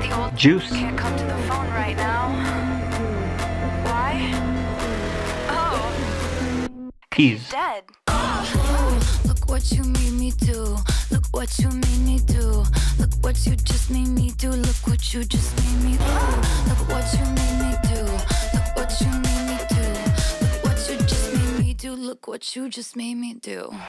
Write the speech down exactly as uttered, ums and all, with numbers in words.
The old Juice. can't come to the phone right now. Why? Oh, Peas. dead. Look what you made me do. Look what you made me do. Look what you just made me do. Look what you just made me do. Look what you made me do. Look what you made me do. Look what you just made me do. Look what you just made me do.